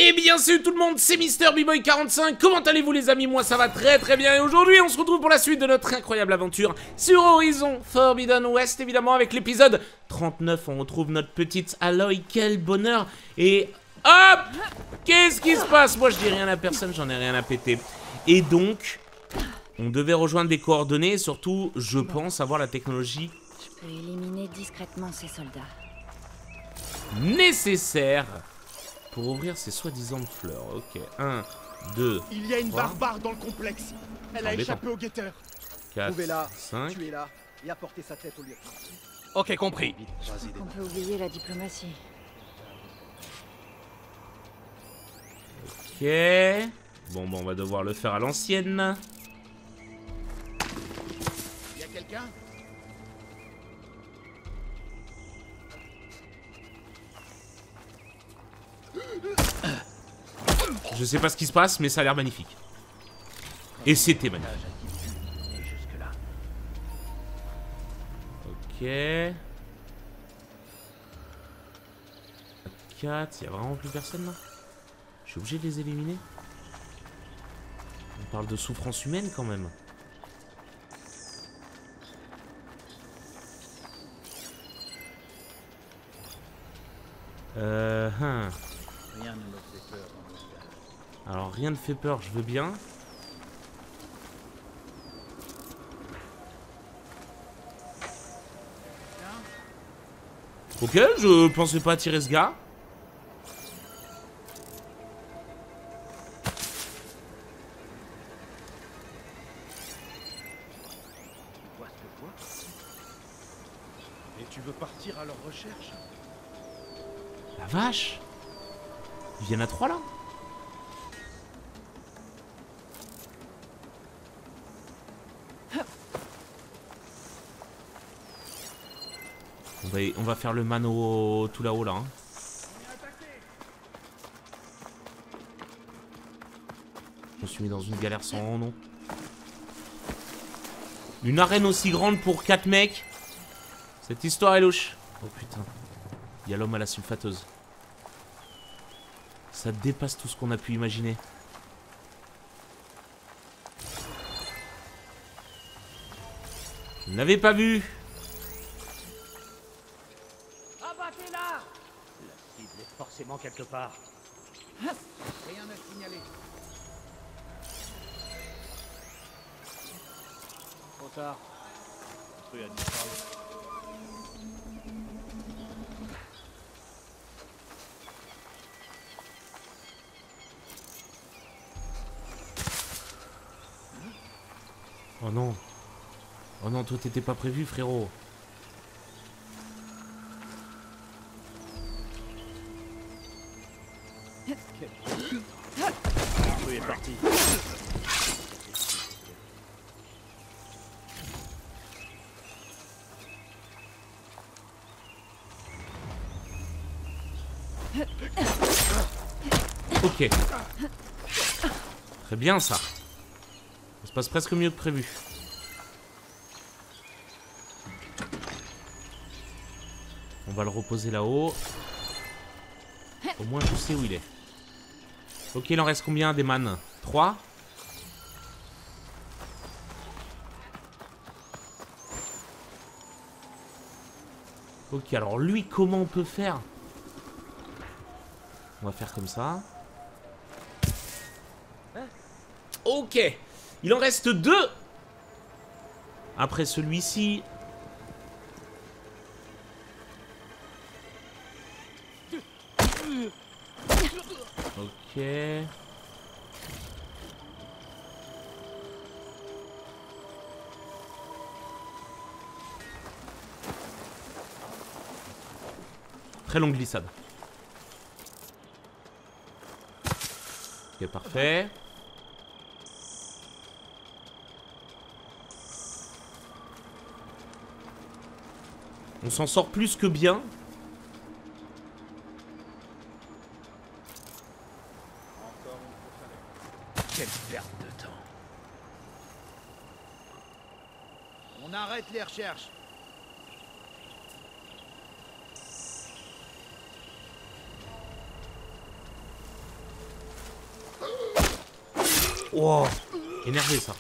Eh bien salut tout le monde, c'est MrBboy45, comment allez-vous les amis? Moi ça va très bien et aujourd'hui on se retrouve pour la suite de notre incroyable aventure sur Horizon Forbidden West, évidemment avec l'épisode 39, on retrouve notre petite Aloy, quel bonheur. Et hop, qu'est-ce qui se passe? Moi je dis rien à personne, j'en ai rien à péter. Et donc, on devait rejoindre des coordonnées et surtout, je pense avoir la technologie Je peux éliminer discrètement ces soldats. nécessaire pour ouvrir ces soi-disant fleurs. Ok, 1, 2, Il y a une 3, barbare dans le complexe. Elle a Embêtant. échappé au guetteur. 4, Trouvez-la, 5. tuez-la et apportez sa tête au lieutenant. Ok, compris. On peut oublier la diplomatie. Ok. Bon, on va devoir le faire à l'ancienne. Y a quelqu'un? Je sais pas ce qui se passe, mais ça a l'air magnifique. Et c'était magnifique. Ok. 4, il y a vraiment plus personne là? Je suis obligé de les éliminer? On parle de souffrance humaine quand même. Rien ne me fait peur dans le village. Alors rien ne fait peur, je veux bien. Ok, je pensais pas attirer ce gars. Tu vois ce que je vois? Et tu veux partir à leur recherche? La vache! Ils viennent à 3 là? On va faire le mano tout là-haut là. Hein. Je me suis mis dans une galère sans nom. Une arène aussi grande pour 4 mecs. Cette histoire est louche. Oh putain. Il y a l'homme à la sulfateuse. Ça dépasse tout ce qu'on a pu imaginer. Vous n'avez pas vu? Abattez-la! La cible est forcément quelque part. Rien à signaler. Trop tard. Construit a disparu. Oh non. Oh non, toi t'étais pas prévu, frérot. Construit est parti. Ok. Très bien ça. Ça se passe presque mieux que prévu. On va le reposer là-haut. Au moins je sais où il est. Ok, il en reste combien des man? 3. Ok, alors lui, comment on peut faire? On va faire comme ça. Ok. Il en reste 2. Après celui-ci. Ok. Très longue glissade. Ok, parfait. On s'en sort plus que bien. Quelle perte de temps. On arrête les recherches. Oh, énervé ça.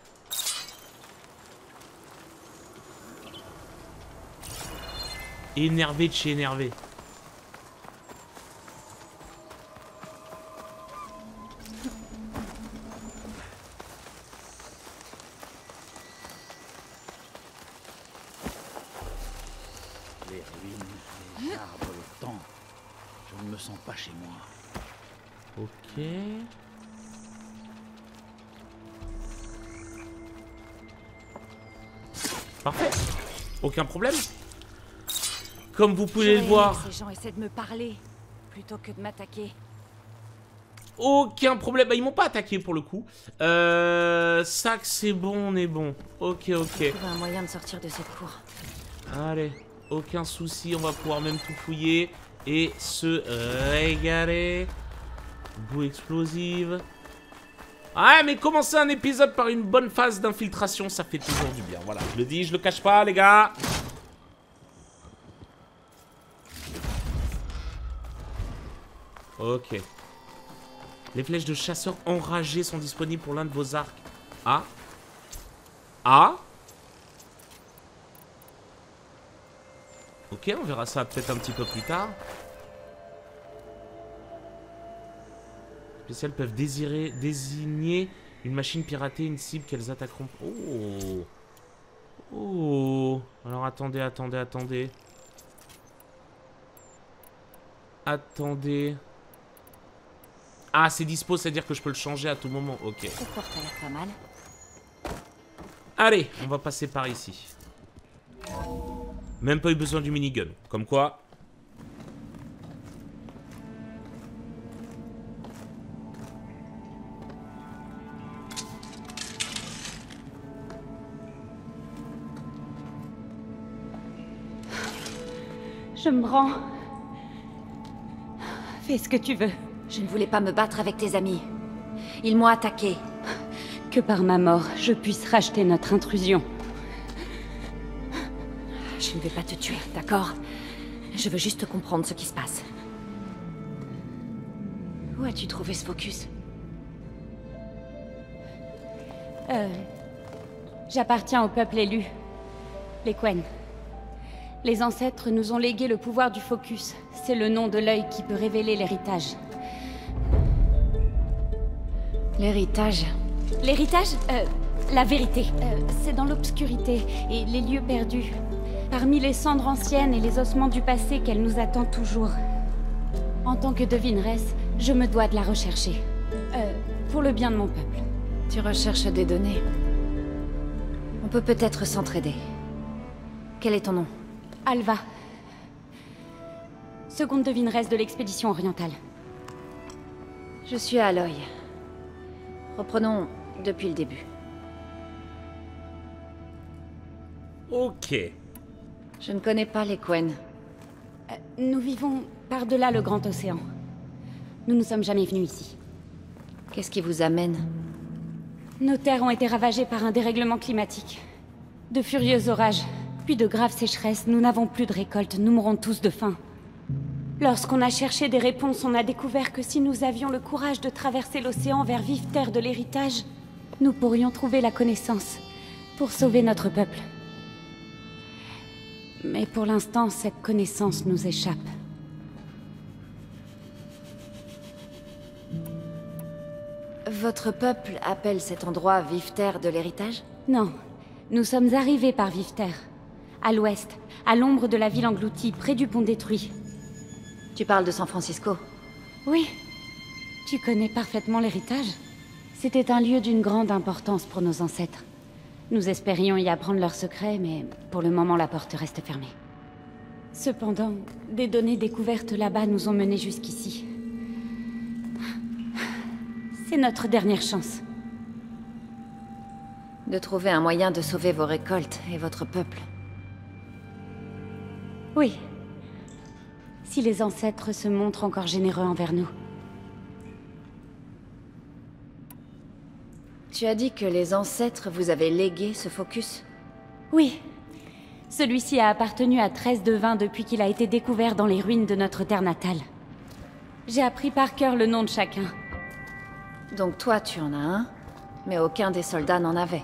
Énervé de chez énervé. Les ruines, les arbres, le temps. Je ne me sens pas chez moi. Ok. Parfait. Aucun problème. Comme vous pouvez le voir. Ces gens essaient de me parler plutôt que de m'attaquer. Aucun problème. Bah, ils m'ont pas attaqué pour le coup. Ça que c'est bon, on est bon. Ok, ok. Trouver un moyen de sortir de cette cour. Allez, aucun souci. On va pouvoir même tout fouiller et se régaler. Boue explosive. Ah, mais commencer un épisode par une bonne phase d'infiltration, ça fait toujours du bien. Voilà, je le dis, je le cache pas, les gars. Ok. Les flèches de chasseurs enragés sont disponibles pour l'un de vos arcs. Ah. Ah. Ok, on verra ça peut-être un petit peu plus tard. Spéciales peuvent désigner une machine piratée, une cible qu'elles attaqueront. Oh. Oh. Alors attendez. Attendez. Ah, c'est dispo, c'est-à-dire que je peux le changer à tout moment. Ok. Cette porte a l'air pas mal. Allez, on va passer par ici. Même pas eu besoin du minigun. Comme quoi. Je me rends. Fais ce que tu veux. Je ne voulais pas me battre avec tes amis. Ils m'ont attaqué. Que par ma mort, je puisse racheter notre intrusion. Je ne vais pas te tuer, d'accord? Je veux juste comprendre ce qui se passe. Où as-tu trouvé ce focus? J'appartiens au peuple élu. Les Quen. Les ancêtres nous ont légué le pouvoir du focus. C'est le nom de l'œil qui peut révéler l'héritage. L'héritage? L'héritage la vérité. C'est dans l'obscurité et les lieux perdus. Parmi les cendres anciennes et les ossements du passé qu'elle nous attend toujours. En tant que devineresse, je me dois de la rechercher. Pour le bien de mon peuple. Tu recherches des données. On peut peut-être s'entraider. Quel est ton nom? Alva. Seconde devineresse de l'expédition orientale. Je suis Aloy. Reprenons depuis le début. Ok. Je ne connais pas les Quen. Nous vivons par-delà le grand océan. Nous ne sommes jamais venus ici. Qu'est-ce qui vous amène? Nos terres ont été ravagées par un dérèglement climatique. De furieux orages, puis de graves sécheresses. Nous n'avons plus de récolte, nous mourrons tous de faim. Lorsqu'on a cherché des réponses, on a découvert que si nous avions le courage de traverser l'océan vers vive terre de l'héritage, nous pourrions trouver la connaissance pour sauver notre peuple. Mais pour l'instant, cette connaissance nous échappe. Votre peuple appelle cet endroit vive terre de l'héritage? Non, nous sommes arrivés par vive terre. À l'ouest, à l'ombre de la ville engloutie, près du pont détruit. Tu parles de San Francisco? Oui. Tu connais parfaitement l'héritage. C'était un lieu d'une grande importance pour nos ancêtres. Nous espérions y apprendre leurs secrets, mais pour le moment la porte reste fermée. Cependant, des données découvertes là-bas nous ont menés jusqu'ici. C'est notre dernière chance. De trouver un moyen de sauver vos récoltes et votre peuple. Oui. Si les ancêtres se montrent encore généreux envers nous. Tu as dit que les ancêtres vous avaient légué ce focus? Oui. Celui-ci a appartenu à 13 devins depuis qu'il a été découvert dans les ruines de notre terre natale. J'ai appris par cœur le nom de chacun. Donc toi, tu en as un, mais aucun des soldats n'en avait.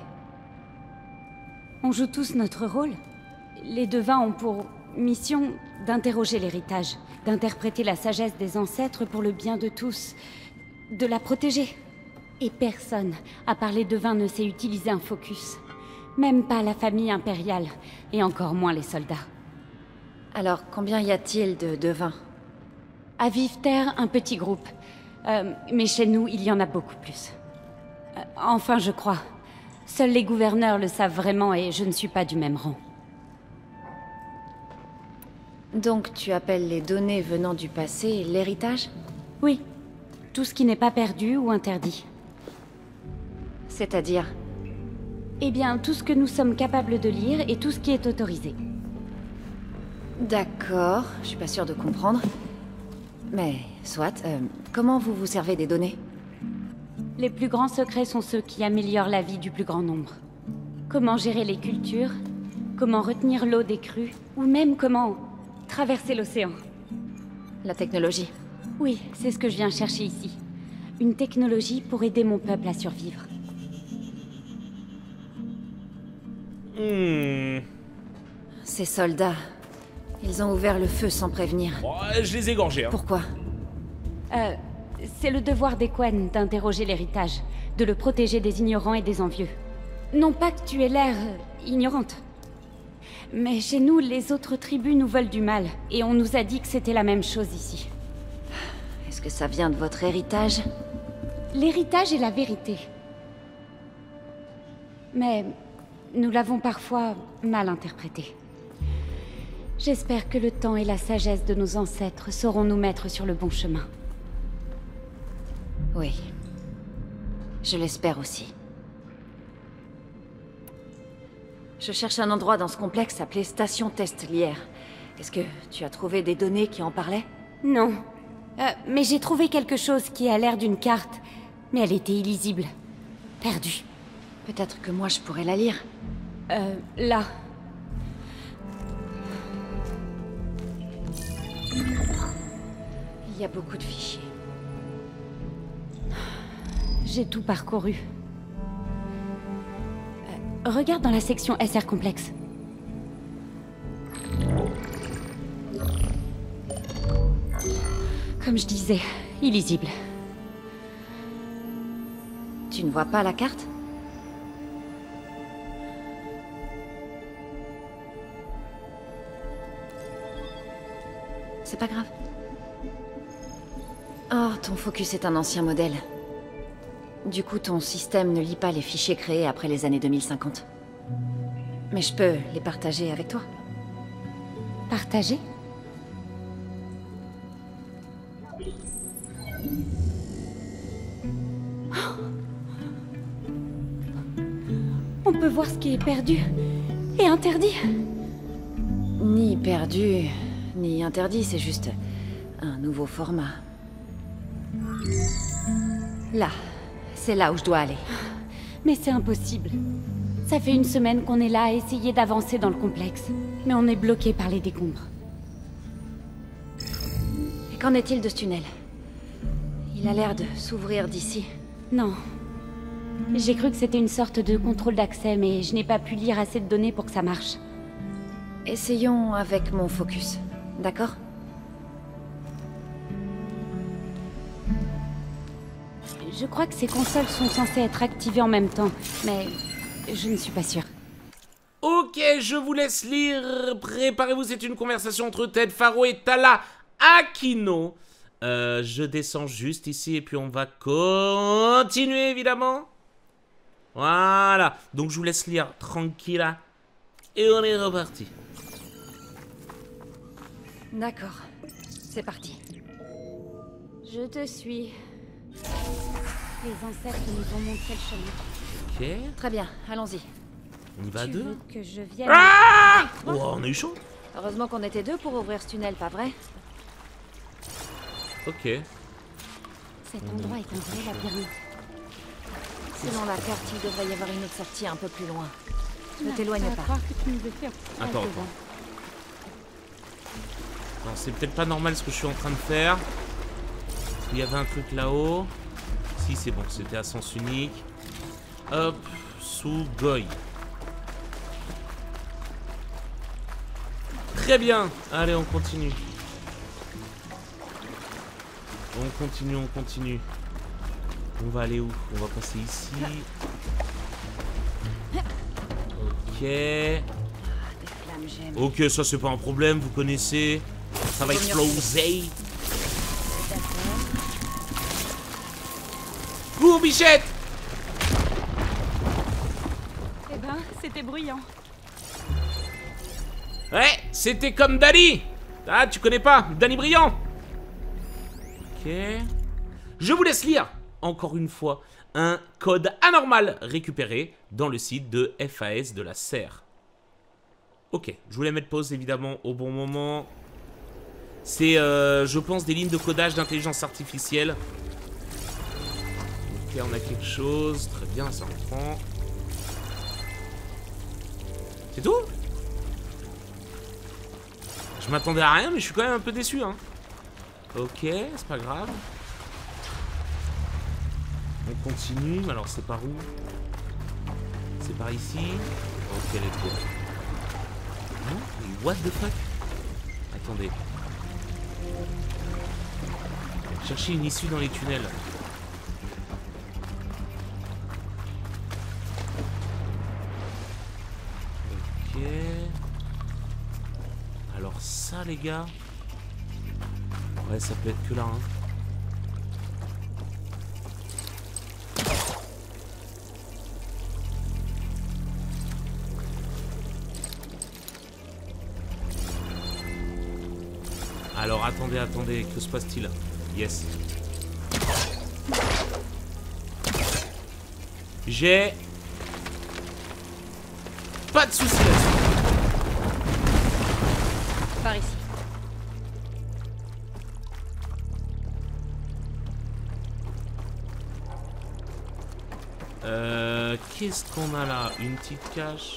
On joue tous notre rôle. Les devins ont pour mission d'interroger l'héritage, d'interpréter la sagesse des ancêtres pour le bien de tous, de la protéger. Et personne, à part les devins, ne sait utiliser un focus. Même pas la famille impériale, et encore moins les soldats. Alors, combien y a-t-il de devins? À Vive-Terre, un petit groupe. Mais chez nous, il y en a beaucoup plus. Enfin, je crois. Seuls les gouverneurs le savent vraiment et je ne suis pas du même rang. Donc tu appelles les données venant du passé l'héritage? Oui. Tout ce qui n'est pas perdu ou interdit. C'est-à-dire? Eh bien, tout ce que nous sommes capables de lire et tout ce qui est autorisé. D'accord, je suis pas sûre de comprendre. Mais, soit, comment vous vous servez des données? Les plus grands secrets sont ceux qui améliorent la vie du plus grand nombre. Comment gérer les cultures, comment retenir l'eau des crues, ou même comment traverser l'océan. La technologie. Oui, c'est ce que je viens chercher ici. Une technologie pour aider mon peuple à survivre. Ces soldats, ils ont ouvert le feu sans prévenir. Ouais, je les ai égorgés, hein. Pourquoi? C'est le devoir des Quen d'interroger l'héritage, de le protéger des ignorants et des envieux. Non pas que tu aies l'air ignorante. Mais chez nous, les autres tribus nous veulent du mal, et on nous a dit que c'était la même chose ici. Est-ce que ça vient de votre héritage? L'héritage est la vérité. Mais nous l'avons parfois mal interprété. J'espère que le temps et la sagesse de nos ancêtres sauront nous mettre sur le bon chemin. Oui. Je l'espère aussi. Je cherche un endroit dans ce complexe appelé Station Test Lier. Est-ce que tu as trouvé des données qui en parlaient? Non. Mais j'ai trouvé quelque chose qui a l'air d'une carte, mais elle était illisible. Perdue. Peut-être que moi je pourrais la lire. Là. Il y a beaucoup de fichiers. J'ai tout parcouru. Regarde dans la section SR complexe. Comme je disais, illisible. Tu ne vois pas la carte? C'est pas grave. Oh, ton focus est un ancien modèle. Du coup, ton système ne lit pas les fichiers créés après les années 2050. Mais je peux les partager avec toi. Partager? On peut voir ce qui est perdu et interdit. Ni perdu, ni interdit, c'est juste un nouveau format. Là, c'est là où je dois aller. Mais c'est impossible. Ça fait une semaine qu'on est là à essayer d'avancer dans le complexe. Mais on est bloqué par les décombres. Et qu'en est-il de ce tunnel? Il a l'air de s'ouvrir d'ici. Non. J'ai cru que c'était une sorte de contrôle d'accès, mais je n'ai pas pu lire assez de données pour que ça marche. Essayons avec mon focus, d'accord? Je crois que ces consoles sont censées être activées en même temps, mais je ne suis pas sûre. Ok, je vous laisse lire. Préparez-vous, c'est une conversation entre Ted Faro et Tala Aquino. Je descends juste ici et puis on va continuer évidemment. Voilà, donc je vous laisse lire tranquilla et on est reparti. D'accord, c'est parti. Je te suis. Les ancêtres nous ont montré le chemin. Ok, Très bien, allons-y. on y va à Tu deux. veux que je vienne... Ah oh, on a eu chaud. Heureusement qu'on était deux pour ouvrir ce tunnel, pas vrai? Ok. Cet endroit est un vrai labyrinthe. Selon la carte, il devrait y avoir une autre sortie un peu plus loin. Ne Non, t'éloigne ça va pas. croire que tu nous as fait un Attends, devant. Non, c'est peut-être pas normal ce que je suis en train de faire. Il y avait un truc là-haut. Si, c'est bon, c'était à sens unique. Hop, Sugoi. Très bien. Allez, on continue. On continue, on continue. On va aller où? On va passer ici. Ok. Ok, ça c'est pas un problème, vous connaissez. Ça va exploser. Cours, bichette! Eh ben, c'était bruyant. Ouais, c'était comme Danny. Ah, tu connais pas Danny Brillant. Ok. Je vous laisse lire, encore une fois, un code anormal récupéré dans le site de FAS de la Serre. Ok, je voulais mettre pause évidemment au bon moment. C'est, je pense, des lignes de codage d'intelligence artificielle. Ok, on a quelque chose. Très bien, ça en prend. C'est tout? Je m'attendais à rien, mais je suis quand même un peu déçu, hein. Ok, c'est pas grave. On continue, alors c'est par où? C'est par ici. Ok, let's go. Non? Mais what the fuck? Attendez. Chercher une issue dans les tunnels. Ok. Alors ça, les gars. Ouais, ça peut être que là, hein. Alors, attendez, attendez, que se passe-t-il? Yes. J'ai... pas de soucis là-dessus. Par ici. Qu'est-ce qu'on a là? Une petite cache.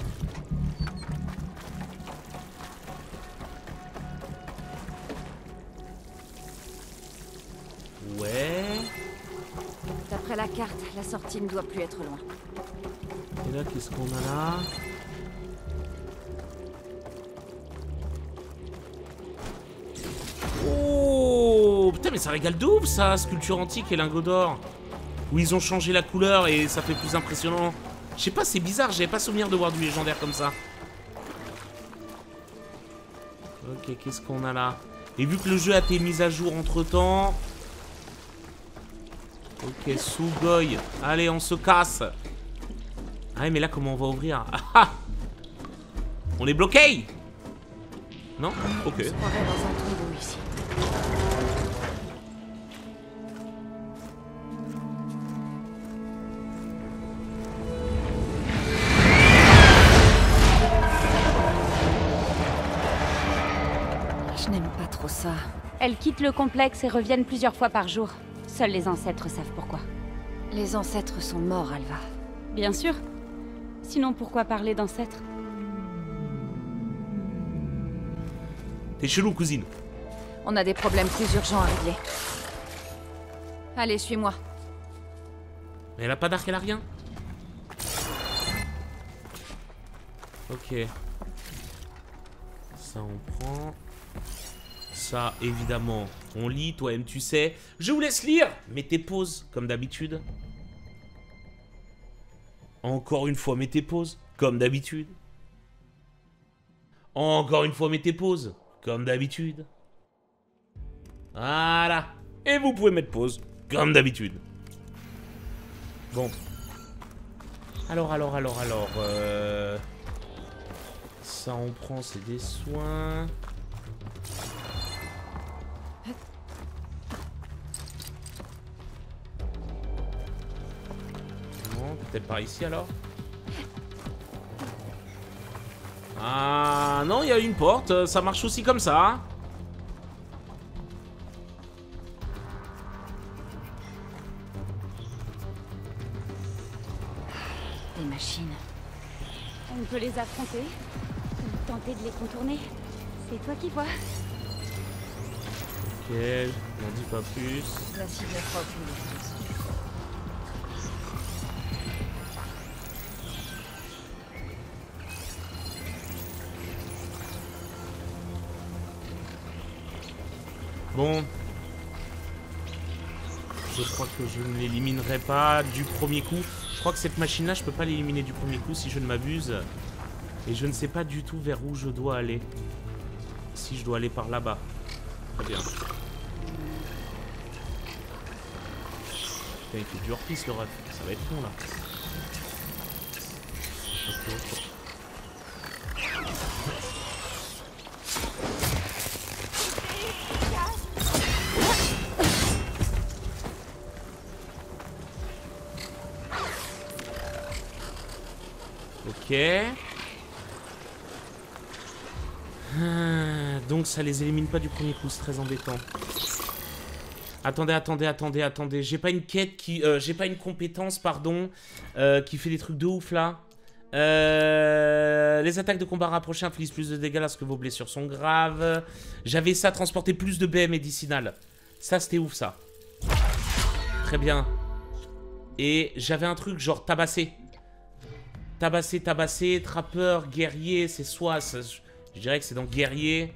Ouais. D'après la carte, la sortie ne doit plus être loin. Et là, qu'est-ce qu'on a là? Oh putain, mais ça régale de ouf ça, sculpture antique et lingot d'or. Où ils ont changé la couleur et ça fait plus impressionnant. Je sais pas, c'est bizarre, j'avais pas souvenir de voir du légendaire comme ça. Ok, qu'est-ce qu'on a là? Et vu que le jeu a été mis à jour entre temps. Ok, Sugoi. Allez, on se casse. Ah mais là, comment on va ouvrir? Ah, on est bloqué? Non? Ok. On se croirait dans un tombeau ici. Je n'aime pas trop ça. Elles quittent le complexe et reviennent plusieurs fois par jour. Seuls les ancêtres savent pourquoi. Les ancêtres sont morts, Alva. Bien sûr. Sinon, pourquoi parler d'ancêtres? T'es chelou, cousine. On a des problèmes plus urgents à régler. Allez, suis-moi. Mais elle a pas d'arc, elle a rien. Ok. Ça, on prend. Ça, évidemment, on lit. Toi-même, tu sais. Je vous laisse lire. Mettez pause, comme d'habitude. Encore une fois, mettez pause, comme d'habitude. Encore une fois, mettez pause, comme d'habitude. Voilà. Et vous pouvez mettre pause, comme d'habitude. Bon. Alors. Ça, on prend, c'est des soins. Non, peut-être par ici, alors. Ah, non, il y a une porte. Ça marche aussi comme ça. Des machines. On peut les affronter ou tenter de les contourner. C'est toi qui vois. Ok, n'en dis pas plus. La cible fera aucune différence. Bon. Je crois que je ne l'éliminerai pas du premier coup. Je crois que cette machine-là, je peux pas l'éliminer du premier coup si je ne m'abuse. Et je ne sais pas du tout vers où je dois aller. Si je dois aller par là-bas. Très bien. Putain, il fait du hors-piste le ref. Ça va être long là. Ok. Donc ça les élimine pas du premier coup, c'est très embêtant. Attendez. J'ai pas une quête qui... j'ai pas une compétence, pardon, qui fait des trucs de ouf là. Les attaques de combat rapprochées infligent plus de dégâts lorsque vos blessures sont graves. J'avais ça, transporter plus de BM médicinal. Ça c'était ouf ça. Très bien. Et j'avais un truc genre tabasser. Tabasser, trappeur, guerrier, c'est soit... Je dirais que c'est dans guerrier.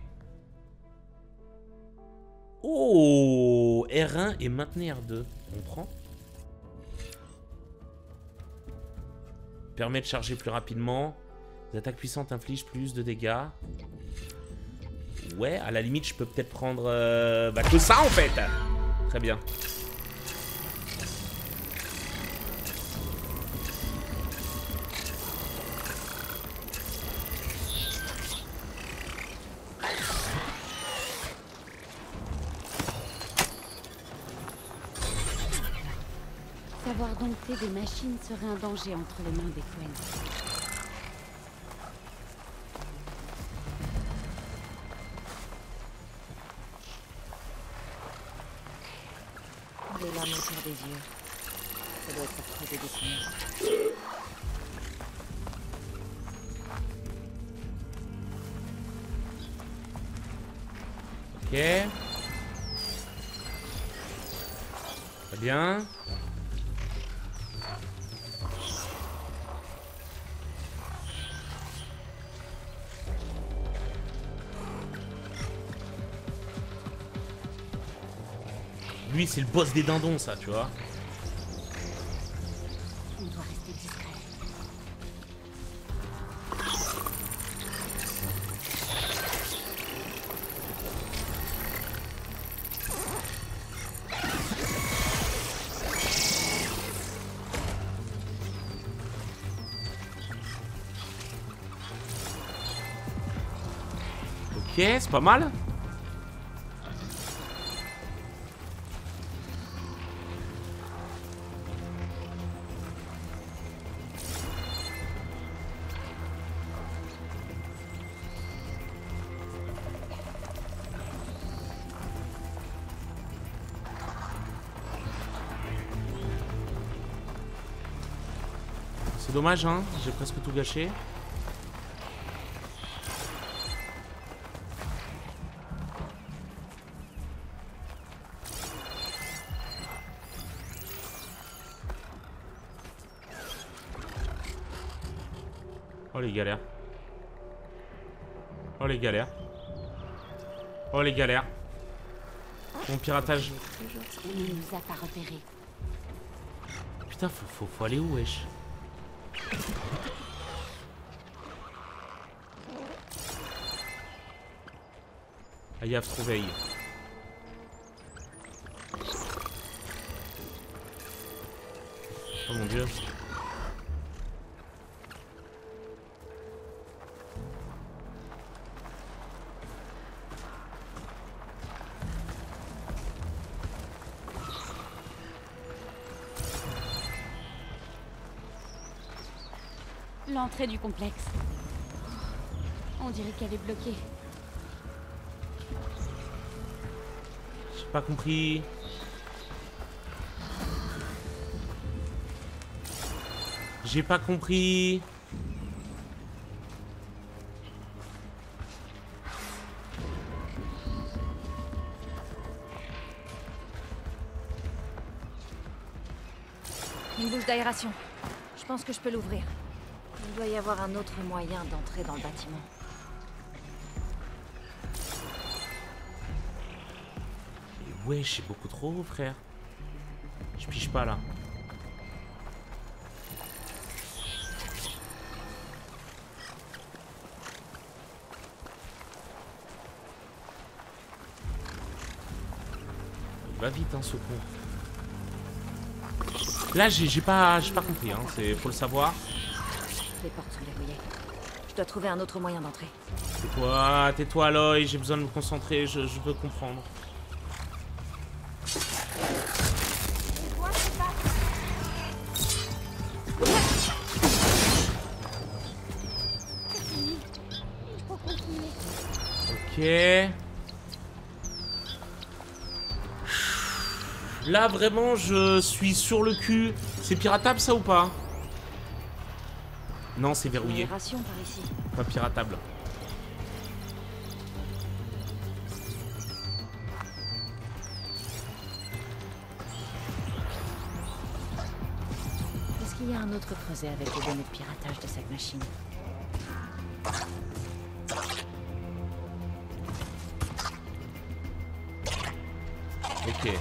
Oh, R1 et maintenir R2. On prend. Permet de charger plus rapidement. Les attaques puissantes infligent plus de dégâts. Ouais, à la limite, je peux peut-être prendre... bah, que ça, en fait. Très bien. Savoir dompter des machines serait un danger entre les mains des Queen. Les larmes autour des yeux. Ça doit être pour creuser des tunnels. Ok. Très bien. Lui, c'est le boss des dindons, ça, tu vois. On doit rester discret. Ok, c'est pas mal. C'est dommage, hein, j'ai presque tout gâché. Oh les galères. Oh les galères. Oh les galères. Mon piratage. On ne nous a pas repérés. Putain, faut aller où, wesh? Ayaf trouveille. Oh mon dieu. L'entrée du complexe. On dirait qu'elle est bloquée. J'ai pas compris. J'ai pas compris. Une bouche d'aération. Je pense que je peux l'ouvrir. Il doit y avoir un autre moyen d'entrer dans le bâtiment. Ouais, c'est beaucoup trop haut, frère. Je pige pas, là. Il va vite, hein, ce con. Là, j'ai pas compris, hein. Faut le savoir. Les portes sont verrouillées. Je dois trouver un autre moyen d'entrer. Tais-toi, Aloy. J'ai besoin de me concentrer. Je veux comprendre. Ok. Là, vraiment, je suis sur le cul. C'est piratable, ça, ou pas? Non, c'est verrouillé. Par ici. Pas piratable. Est-ce qu'il y a un autre creuset avec les données de piratage de cette machine? Ok.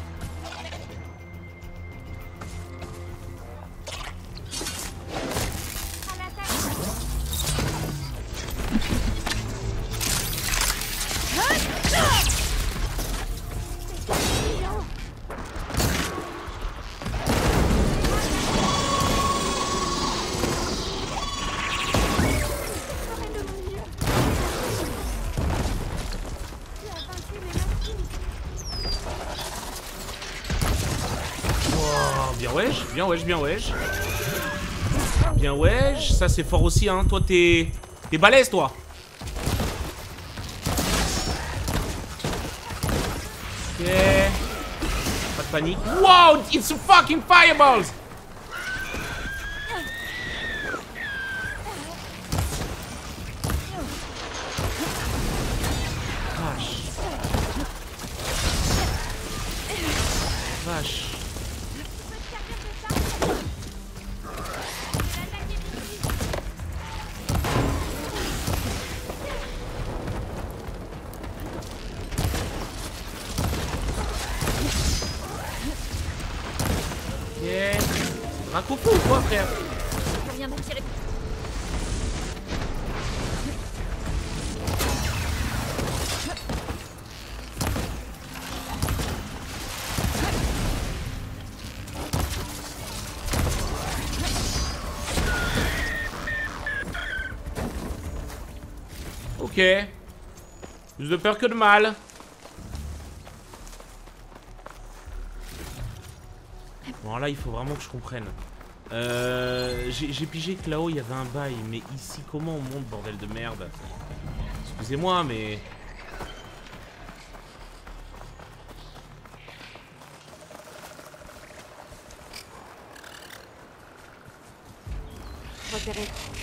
Bien wesh. Bien wesh. Ça c'est fort aussi, hein. Toi t'es balèze, toi. Ok. Pas de panique. Wow, it's a fucking fireballs. Vache. Raconte-nous ou quoi, frère? Je viens de tirer. Ok. Plus de peur que de mal. Bon là il faut vraiment que je comprenne. J'ai pigé que là-haut il y avait un bail, mais ici comment on monte, bordel de merde? Excusez-moi mais... Repéré.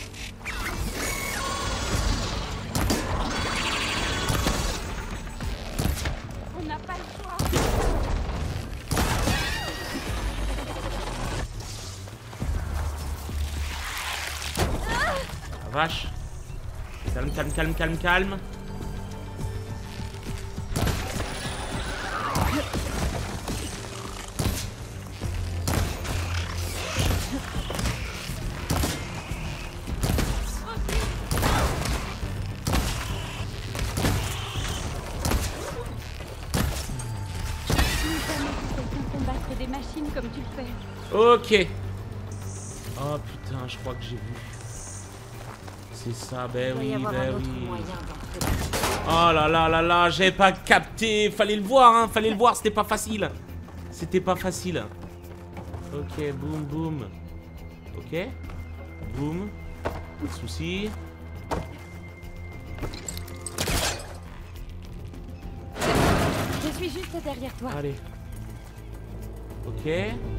On n'a pas le choix. Vache. Calme. Combattre des machines comme tu le fais. Ok. Oh putain, je crois que j'ai vu. C'est ça, ben oui, Oh là là là là, j'avais pas capté. Fallait le voir, hein, fallait le voir, c'était pas facile. C'était pas facile. Ok, boum, boum. Ok. Boum. Pas de soucis. Je suis juste derrière toi. Allez. Ok.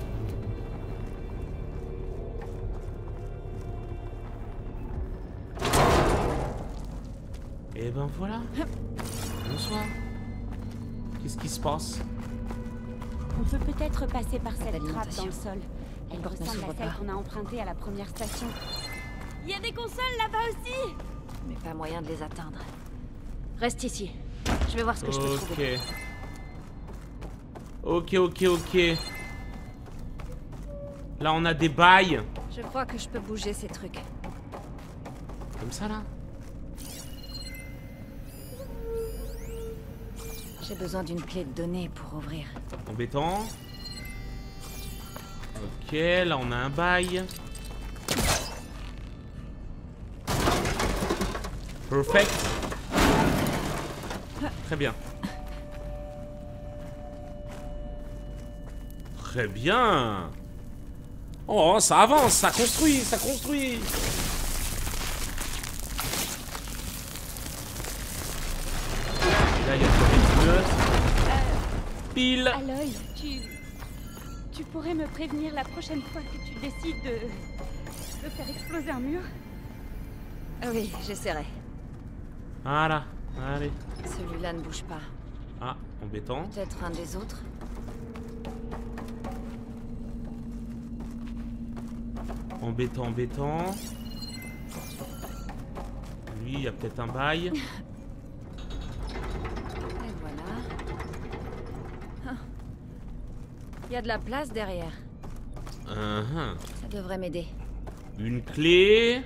Et ben voilà. Bonsoir. Qu'est-ce qui se passe? On peut peut-être passer par cette trappe dans d'alimentation. le sol. Elle porte ne ressemble à s'ouvre celle pas. qu'on a empruntée à la première station. Il y a des consoles là-bas aussi. Mais pas moyen de les atteindre. Reste ici. Je vais voir ce que je peux trouver. Ok. Ok. Là, on a des bails. Je crois que je peux bouger ces trucs. Comme ça, là. J'ai besoin d'une clé de données pour ouvrir. Embêtant. Ok, là, on a un bail. Perfect. Très bien. Très bien. Oh, ça avance, ça construit. Là, il y a une pile. Aloy, tu pourrais me prévenir la prochaine fois que tu décides de faire exploser un mur? Oui, j'essaierai. Voilà, allez. Celui-là ne bouge pas. Ah, embêtant. Peut-être un des autres. Embêtant. Lui, il y a peut-être un bail. Et voilà. Ah. Il y a de la place derrière. Ça devrait m'aider. Une clé.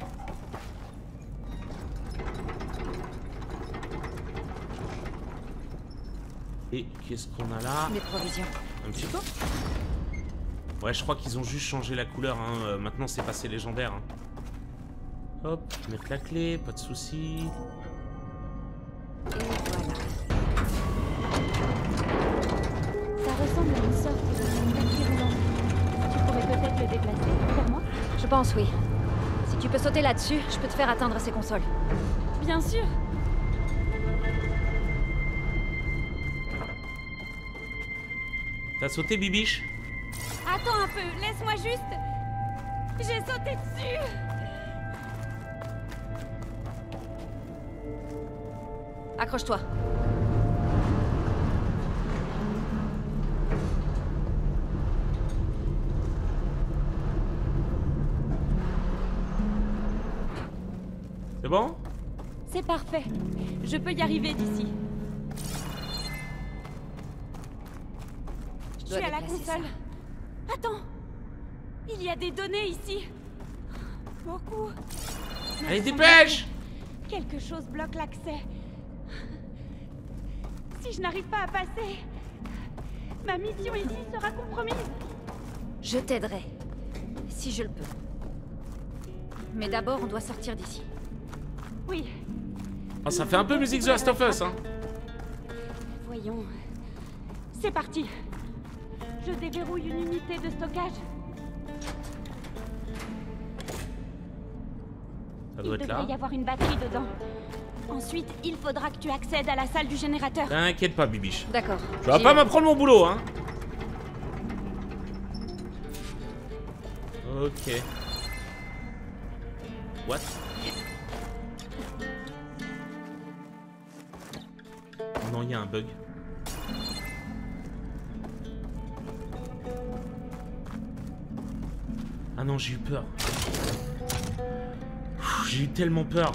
Et qu'est-ce qu'on a là? Des provisions. Un petit peu. Ouais, je crois qu'ils ont juste changé la couleur. Hein. Maintenant, c'est passé légendaire. Hein. Hop, mettre la clé, pas de soucis. Et voilà. Ça ressemble à une sorte de tapis roulant. Tu pourrais peut-être le déplacer pour moi? Je pense oui. Si tu peux sauter là-dessus, je peux te faire atteindre ces consoles. Bien sûr. T'as sauté, Bibiche? Attends un peu, laisse-moi juste... J'ai sauté dessus. Accroche-toi. C'est bon? C'est parfait. Je peux y arriver d'ici. Je suis à la console. Attends. Il y a des données ici. Beaucoup. Allez, dépêche! Quelque chose bloque l'accès. Si je n'arrive pas à passer, ma mission ici sera compromise. Je t'aiderai. Si je le peux. Mais d'abord, on doit sortir d'ici. Oui. Oh, ça fait un peu musique The Last of Us, hein. Voyons. C'est parti. Je déverrouille une unité de stockage. Ça doit Il être là. devrait y avoir une batterie dedans. Ensuite, il faudra que tu accèdes à la salle du générateur. T'inquiète pas, Bibiche. D'accord. Tu vas pas m'apprendre mon boulot, hein. Ok. What? Non, il y a un bug. Ah non, j'ai eu peur. J'ai eu tellement peur.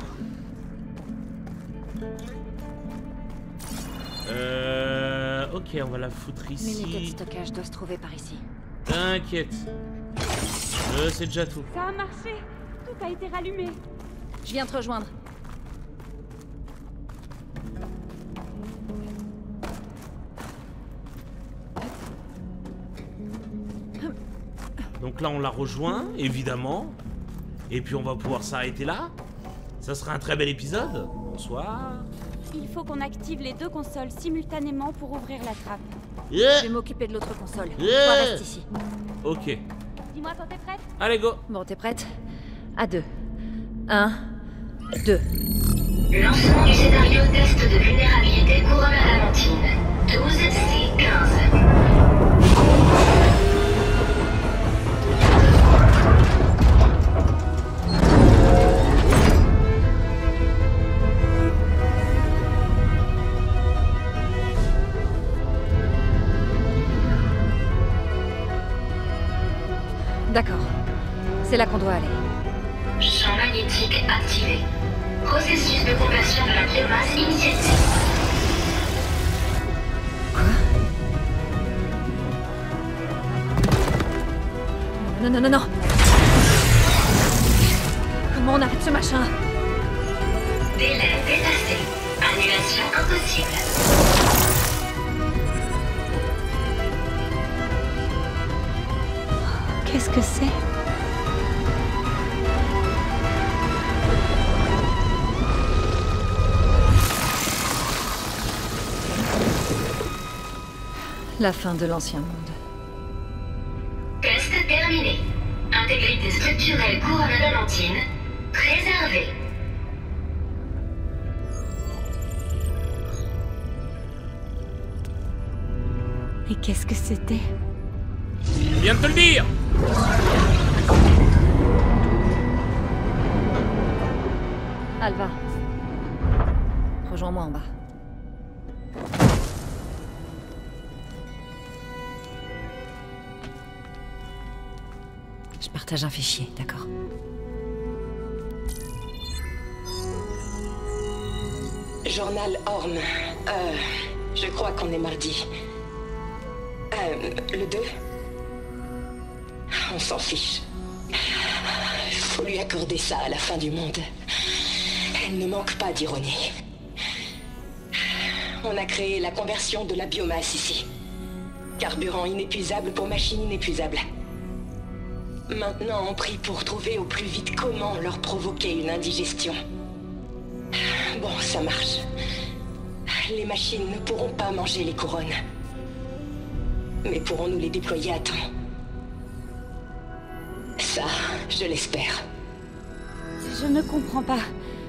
Ok, on va la foutre L'unité de ici. stockage doit se trouver par ici. T'inquiète. C'est déjà tout. Ça a marché. Tout a été rallumé. Je viens te rejoindre. Donc là, on la rejoint, évidemment. Et puis, on va pouvoir s'arrêter là. Ça sera un très bel épisode. Bonsoir. Il faut qu'on active les deux consoles simultanément pour ouvrir la trappe. Je vais m'occuper de l'autre console. Toi, reste ici. Ok. Dis-moi quand t'es prête. Allez, go. Bon, t'es prête? À 2. 1, 2. Lancement du scénario test de vulnérabilité couronne adamantine. 12C15. D'accord. C'est là qu'on doit aller. Champ magnétique activé. Processus de conversion de la biomasse initialisé. Quoi? Non, non, non, non. Comment on arrête ce machin? Délai dépassé. Annulation impossible. Qu'est-ce que c'est? La fin de l'ancien monde. Test terminé. Intégrité structurelle couronne adamantine. Préservée. Et qu'est-ce que c'était? Je viens de te le dire. Alva. Rejoins-moi en bas. Je partage un fichier, d'accord? Journal Horn. Je crois qu'on est mardi. Le 2 ? On s'en fiche. Faut lui accorder ça à la fin du monde. Elle ne manque pas d'ironie. On a créé la conversion de la biomasse ici. Carburant inépuisable pour machine inépuisable. Maintenant, on prie pour trouver au plus vite comment leur provoquer une indigestion. Bon, ça marche. Les machines ne pourront pas manger les couronnes. Mais pourrons-nous les déployer à temps? Ça, je l'espère. Je ne comprends pas.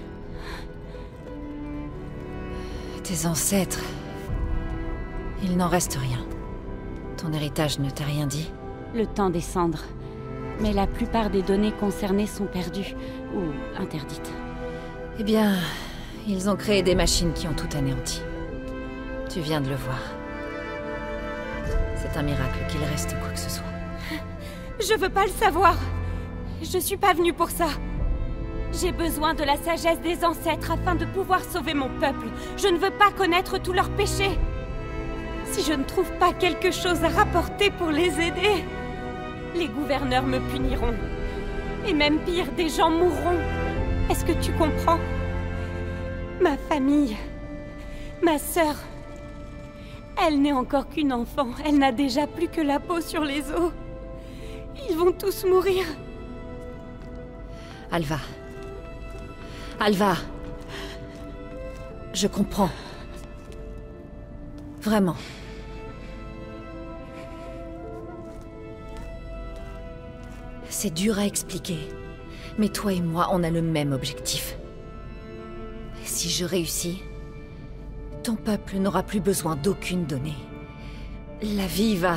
Tes ancêtres... Il n'en reste rien. Ton héritage ne t'a rien dit? Le temps des cendres. Mais la plupart des données concernées sont perdues, ou interdites. Eh bien, ils ont créé des machines qui ont tout anéanti. Tu viens de le voir. C'est un miracle qu'il reste quoi que ce soit. Je veux pas le savoir. Je suis pas venue pour ça. J'ai besoin de la sagesse des ancêtres afin de pouvoir sauver mon peuple. Je ne veux pas connaître tous leurs péchés. Si je ne trouve pas quelque chose à rapporter pour les aider, les gouverneurs me puniront. Et même pire, des gens mourront. Est-ce que tu comprends? Ma famille, ma sœur, elle n'est encore qu'une enfant. Elle n'a déjà plus que la peau sur les os. Ils vont tous mourir. Alva. Alva. Je comprends. Vraiment. C'est dur à expliquer, mais toi et moi, on a le même objectif. Et si je réussis, ton peuple n'aura plus besoin d'aucune donnée. La vie va...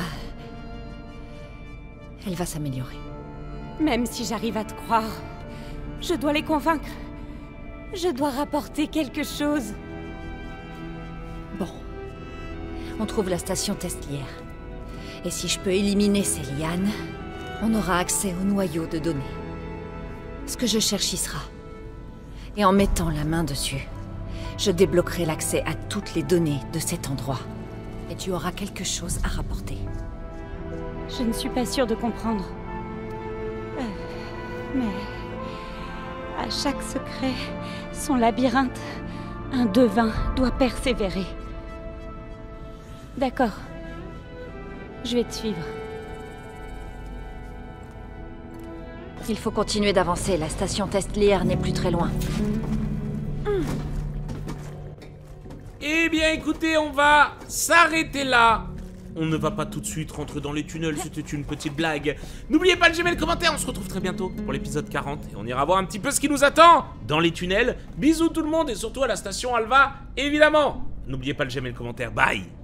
Elle va s'améliorer. Même si j'arrive à te croire, je dois les convaincre. Je dois rapporter quelque chose. Bon. On trouve la station Testlière. Et si je peux éliminer ces lianes, on aura accès au noyau de données. Ce que je cherche y sera. Et en mettant la main dessus, je débloquerai l'accès à toutes les données de cet endroit. Et tu auras quelque chose à rapporter. Je ne suis pas sûre de comprendre. Mais... à chaque secret, son labyrinthe, un devin doit persévérer. D'accord. Je vais te suivre. Il faut continuer d'avancer, la station Testlière n'est plus très loin. Eh bien écoutez, on va s'arrêter là. On ne va pas tout de suite rentrer dans les tunnels, c'était une petite blague. N'oubliez pas de j'aimer le commentaire, on se retrouve très bientôt pour l'épisode 40. Et on ira voir un petit peu ce qui nous attend dans les tunnels. Bisous tout le monde et surtout à la station Alva, évidemment. N'oubliez pas de j'aimer le commentaire, bye.